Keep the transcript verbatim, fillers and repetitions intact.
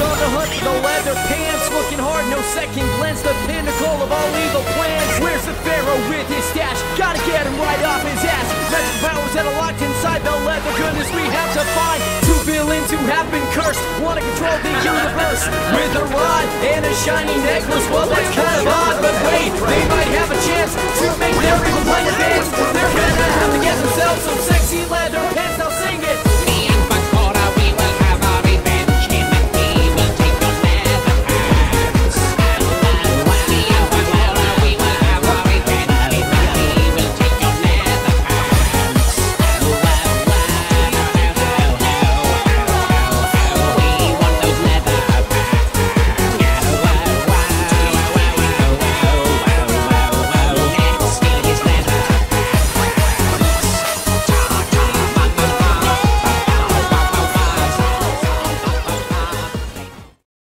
on the hunt for the leather pants, looking hard, no second glance, the pinnacle of all evil plans. Where's the pharaoh with his stash? Gotta get him right off his ass. Magic powers that are locked inside the leather goodness we have to find. Two villains who have been cursed, wanna control the universe with a rod and a shiny necklace. Well, that's kind of odd, but wait, they might have a chance to make their evil plan advance. They're gonna have to get themselves some